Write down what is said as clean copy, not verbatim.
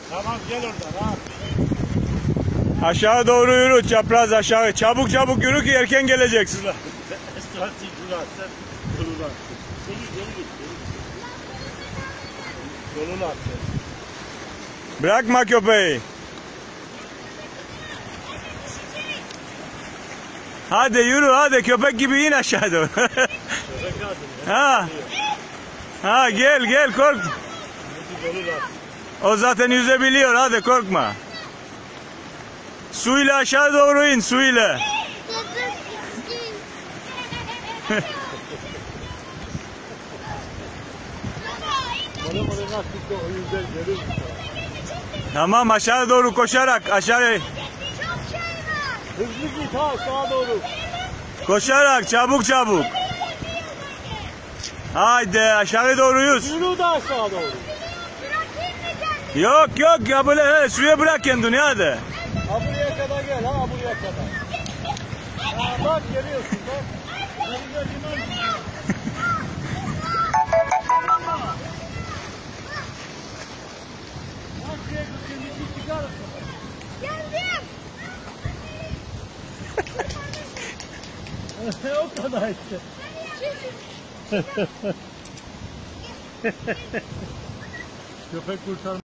Tamam gel oradan ha. Aşağı doğru yürü, çapraz aşağı. Çabuk çabuk yürü ki erken geleceksin. Strateji sen yolunu at. Geri git. Yolunu at. Bırakma köpeği. Hadi yürü hadi, köpek gibi in aşağı doğru. Köpek lazım ya. Ha. Ha gel kork. Yolunu at. O zaten yüzebiliyor, hadi korkma. Suyla aşağı doğru in, suyla. Bana attık da o yüzden gelir. Tamam, aşağı doğru koşarak, aşağı. Hızlı git ha sağa doğru. Koşarak, çabuk çabuk. Haydi aşağı doğru yüz. Yürü de aşağı doğru. Yok ya, böyle suya bırak kendini hadi. Ha buraya kadar gel ha buraya kadar. Ha bak geliyorsun bak. Önünde liman. Bak şuraya gittiğimizi çıkarız. Geldim. O kadar işte. Köpek kurtarma.